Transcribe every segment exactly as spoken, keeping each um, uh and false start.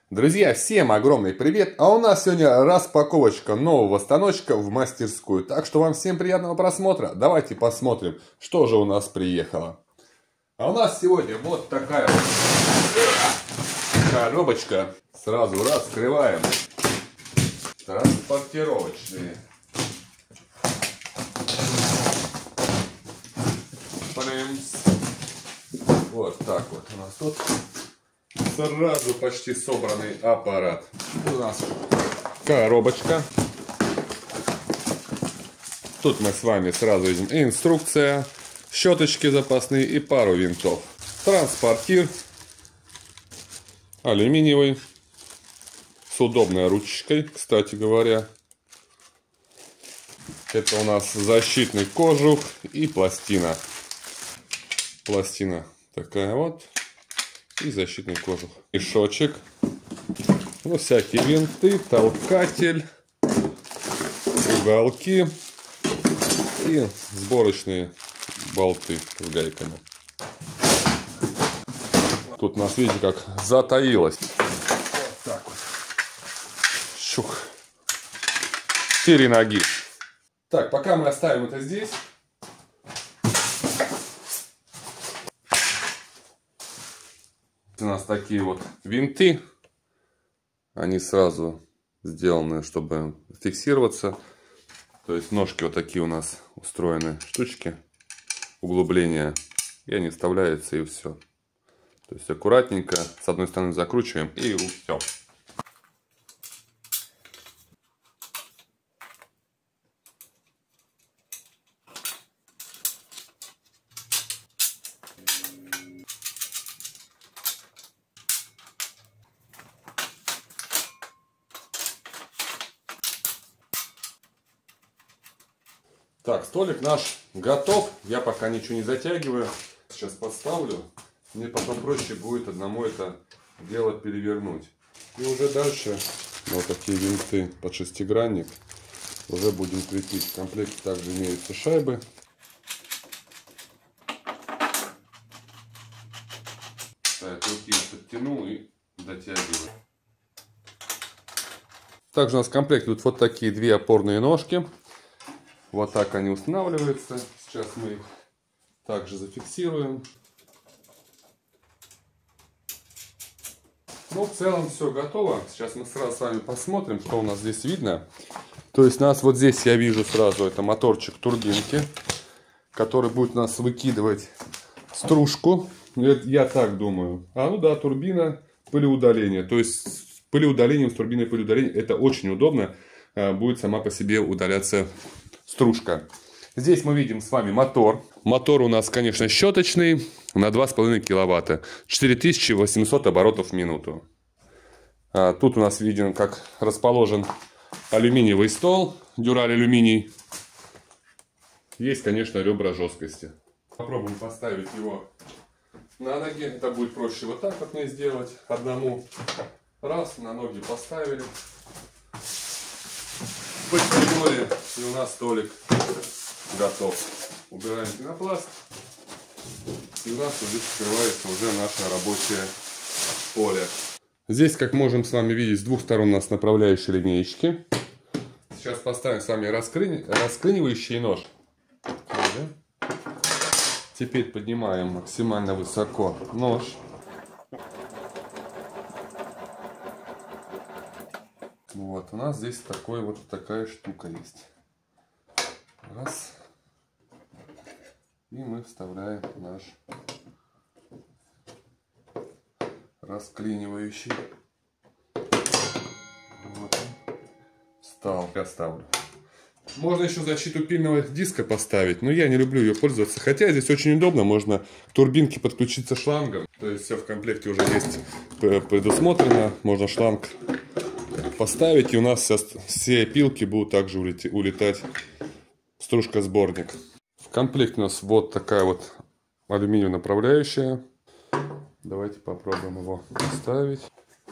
Друзья, всем огромный привет! А у нас сегодня распаковочка нового станочка в мастерскую. Так что вам всем приятного просмотра. Давайте посмотрим, что же у нас приехало. А у нас сегодня вот такая вот коробочка. Сразу раскрываем. Транспортировочные. Вот так вот у нас тут. Сразу почти собранный аппарат. У нас коробочка. Тут мы с вами сразу видим инструкция, щеточки запасные и пару винтов. Транспортир алюминиевый с удобной ручкой, кстати говоря. Это у нас защитный кожух и пластина. Пластина такая вот. И защитный кожух. Мешочек. Ну, всякие винты, толкатель, уголки и сборочные болты с гайками. Тут у нас, видите, как затаилось. Вот так вот. Щух. Четыре ноги. Так, пока мы оставим это здесь. У нас такие вот винты. Они сразу сделаны, чтобы фиксироваться. То есть ножки вот такие у нас устроены штучки. Углубления. И они вставляются, и все. То есть аккуратненько с одной стороны закручиваем, и все. Так, столик наш готов. Я пока ничего не затягиваю. Сейчас подставлю. Мне потом проще будет одному это дело перевернуть. И уже дальше вот такие винты под шестигранник уже будем крепить. В комплекте также имеются шайбы. Так, руки подтянул и дотягиваю. Также у нас в комплекте тут вот такие две опорные ножки. Вот так они устанавливаются. Сейчас мы их также зафиксируем. Ну, в целом все готово. Сейчас мы сразу с вами посмотрим, что у нас здесь видно. То есть у нас вот здесь я вижу сразу это моторчик турбинки, который будет у нас выкидывать стружку. Я так думаю. А ну да, турбина, пылеудаление. То есть с пылеудалением, с турбиной пылеудаления это очень удобно. Будет сама по себе удаляться стружка. Здесь мы видим с вами мотор. Мотор у нас, конечно, щеточный на два с половиной киловатта. четыре тысячи восемьсот оборотов в минуту. А тут у нас виден, как расположен алюминиевый стол. Дюраль алюминий. Есть, конечно, ребра жесткости. Попробуем поставить его на ноги. Это будет проще вот так вот мне сделать. Одному. Раз, на ноги поставили. Подтянули, и у нас столик готов. Убираем пенопласт, и у нас здесь открывается уже наше рабочее поле. Здесь, как можем с вами видеть, с двух сторон у нас направляющие линеечки. Сейчас поставим с вами раскры... расклинивающий нож. Теперь поднимаем максимально высоко нож. Вот, у нас здесь такой вот такая штука есть. Раз. И мы вставляем наш расклинивающий. Вот он. Встал. Я ставлю. Можно еще защиту пильного диска поставить, но я не люблю ее пользоваться. Хотя здесь очень удобно, можно к турбинке подключиться шлангом. То есть все в комплекте уже есть предусмотрено. Можно шланг поставить, и у нас все опилки будут также улетать в стружкосборник. В комплекте у нас вот такая вот алюминиевая направляющая. Давайте попробуем его поставить.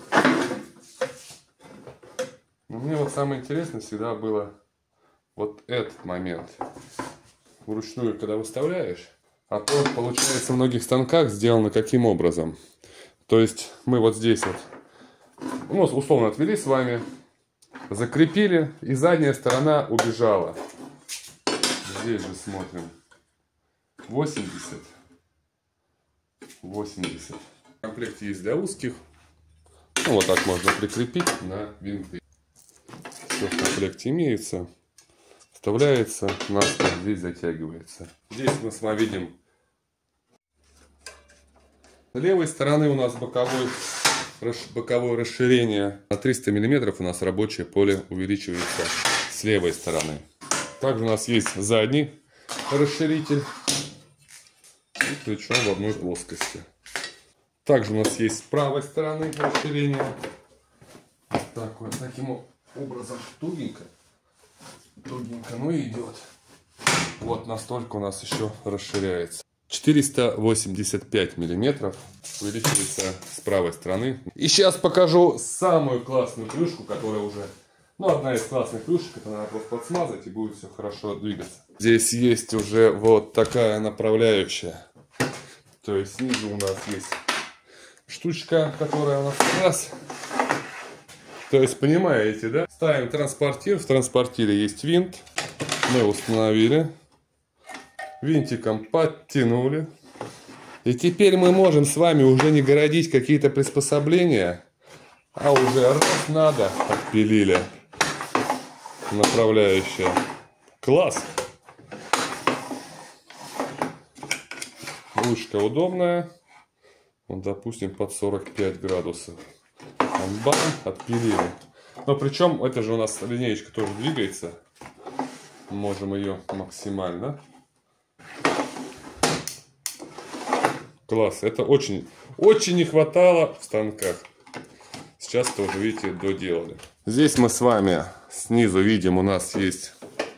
Но мне вот самое интересное всегда было вот этот момент. Вручную, когда выставляешь, а то получается в многих станках сделано каким образом. То есть мы вот здесь вот ну, условно отвели с вами, закрепили, и задняя сторона убежала. Здесь же смотрим. восемьдесят. восемьдесят. В комплекте есть для узких. Ну, вот так можно прикрепить на винты. Все в комплекте имеется. Вставляется, наспор, здесь затягивается. Здесь мы с вами видим. С левой стороны у нас боковой, боковое расширение. На триста миллиметров у нас рабочее поле увеличивается с левой стороны. Также у нас есть задний расширитель. И причем в одной плоскости. Также у нас есть с правой стороны расширение. Так вот, таким образом тугенько. Тугенько, ну и идет. Вот настолько у нас еще расширяется. четыреста восемьдесят пять миллиметров увеличивается с правой стороны. И сейчас покажу самую классную клюшку, которая уже, ну, одна из классных клюшек. Это надо просто подсмазать, и будет все хорошо двигаться. Здесь есть уже вот такая направляющая. То есть снизу у нас есть штучка, которая у нас раз. То есть, понимаете, да? Ставим транспортир. В транспортире есть винт. Мы установили. Винтиком подтянули. И теперь мы можем с вами уже не городить какие-то приспособления, а уже раз надо, отпилили. Направляющая. Класс! Ручка удобная. Вот, допустим, под сорок пять градусов. Бам, отпилили. Но причем, это же у нас линеечка тоже двигается. Можем ее максимально. Класс. Это очень, очень не хватало в станках. Сейчас тоже, видите, доделали. Здесь мы с вами снизу видим, у нас есть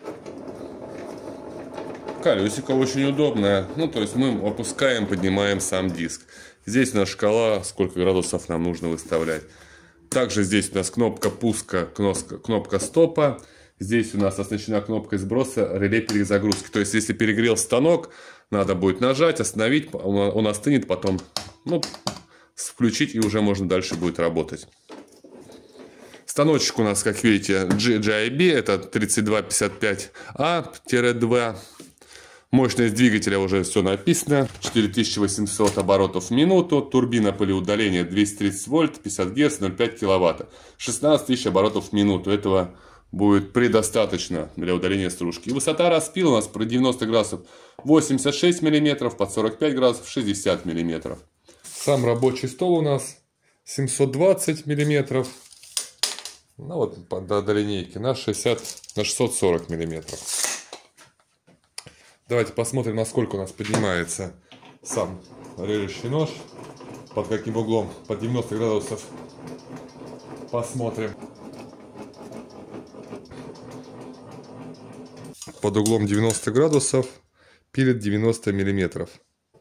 колесико очень удобное. Ну, то есть мы опускаем, поднимаем сам диск. Здесь у нас шкала, сколько градусов нам нужно выставлять. Также здесь у нас кнопка пуска, кнопка стопа. Здесь у нас оснащена кнопкой сброса, реле перезагрузки. То есть, если перегрел станок, надо будет нажать, остановить, он остынет, потом, ну, включить, и уже можно дальше будет работать. Станочек у нас, как видите, джи ай би, это тридцать два пятьдесят пять а два. Мощность двигателя уже все написано. четыре тысячи восемьсот оборотов в минуту. Турбина пылеудаления двести тридцать вольт, пятьдесят герц, ноль целых пять киловатта. шестнадцать тысяч оборотов в минуту. Этого будет предостаточно для удаления стружки. И высота распила у нас при девяноста градусов восемьдесят шесть миллиметров, под сорок пять градусов шестьдесят миллиметров. Сам рабочий стол у нас семьсот двадцать миллиметров. Ну вот до линейки на шестьдесят, на шестьсот сорок миллиметров. Давайте посмотрим, насколько у нас поднимается сам режущий нож. Под каким углом? Под девяносто градусов. Посмотрим. Под углом девяносто градусов пилит девяносто миллиметров.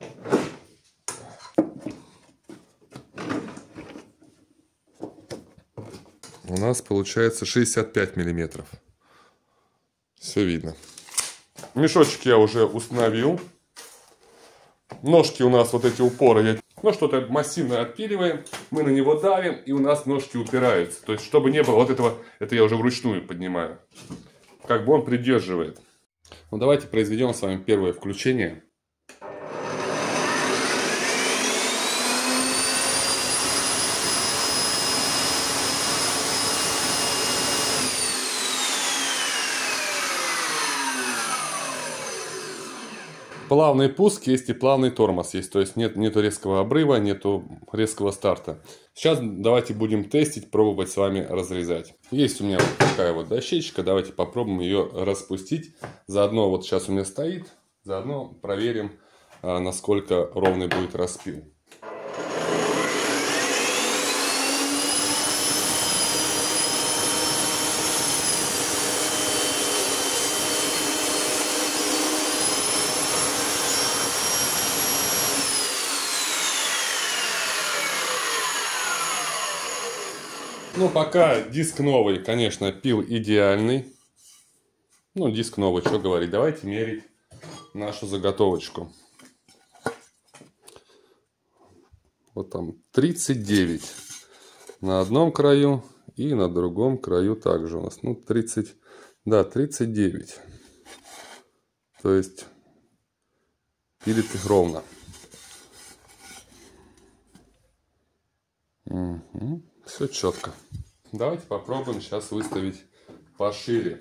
У нас получается шестьдесят пять миллиметров. Все видно. Мешочек я уже установил. Ножки у нас, вот эти упоры, ну что-то массивное отпиливаем. Мы на него давим, и у нас ножки упираются. То есть, чтобы не было вот этого, это я уже вручную поднимаю. Как бы он придерживает. Ну давайте произведем с вами первое включение. Плавный пуск есть и плавный тормоз есть. То есть нет, нету резкого обрыва, нету резкого старта. Сейчас давайте будем тестить, пробовать с вами разрезать. Есть у меня вот такая вот дощечка. Давайте попробуем ее распустить. Заодно вот сейчас у меня стоит. Заодно проверим, насколько ровный будет распил. Ну, пока диск новый, конечно, пил идеальный. Ну, диск новый, что говорить. Давайте мерить нашу заготовочку. Вот там тридцать девять. на одном краю и на другом краю также у нас. Ну, тридцать, да, тридцать девять. То есть пилит их ровно. Угу. Все четко. Давайте попробуем сейчас выставить пошире.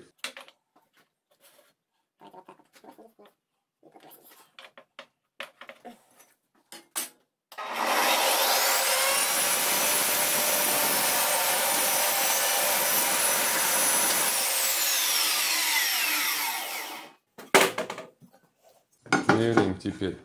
Меряем теперь.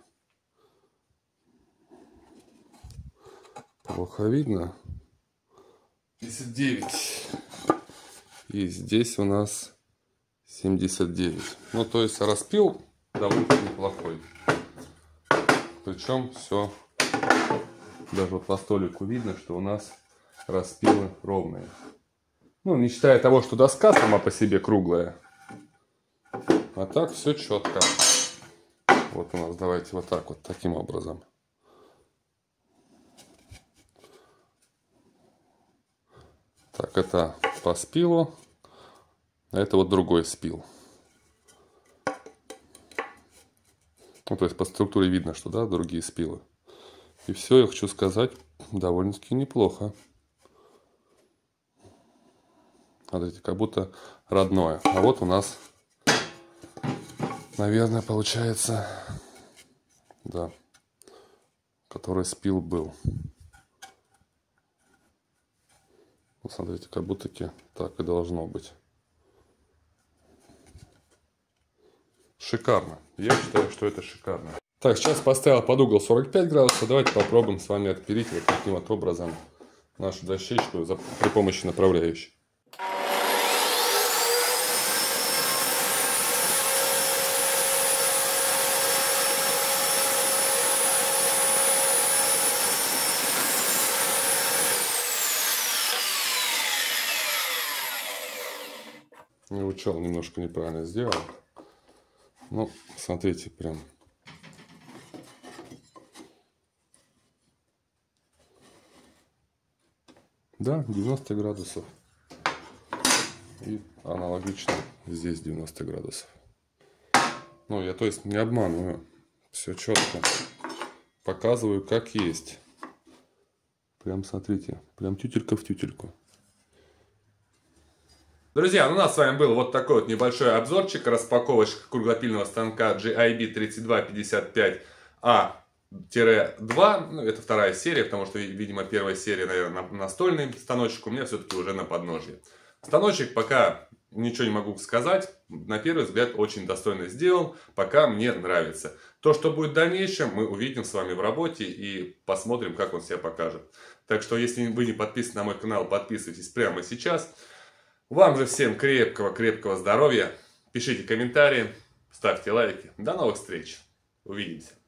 Плохо видно. семьдесят девять. И здесь у нас семьдесят девять. Ну, то есть распил довольно неплохой. Причем все, даже вот по столику видно, что у нас распилы ровные. Ну, не считая того, что доска сама по себе круглая. А так все четко. Вот у нас, давайте вот так вот, таким образом. Так, это по спилу, а это вот другой спил. Ну, то есть по структуре видно, что, да, другие спилы. И все, я хочу сказать, довольно-таки неплохо. Смотрите, как будто родное. А вот у нас, наверное, получается, да, который спил был. Вот смотрите, как будто так и должно быть. Шикарно. Я считаю, что это шикарно. Так, сейчас поставил под угол сорок пять градусов. Давайте попробуем с вами отпилить вот таким вот образом нашу дощечку при помощи направляющей. Не учел, немножко неправильно сделал. Ну, смотрите, прям. Да, девяносто градусов. И аналогично здесь девяносто градусов. Ну, я то есть не обманываю. Все четко. Показываю, как есть. Прям смотрите, прям тютелька в тютельку. Друзья, ну у нас с вами был вот такой вот небольшой обзорчик, распаковочка круглопильного станка джи ай би тридцать два пятьдесят пять а два. Ну, это вторая серия, потому что, видимо, первая серия, наверное, настольный станочек, у меня все-таки уже на подножье. Станочек пока ничего не могу сказать. На первый взгляд очень достойно сделан, пока мне нравится. То, что будет в дальнейшем, мы увидим с вами в работе и посмотрим, как он себя покажет. Так что, если вы не подписаны на мой канал, подписывайтесь прямо сейчас. Вам же всем крепкого-крепкого здоровья. Пишите комментарии, ставьте лайки. До новых встреч. Увидимся.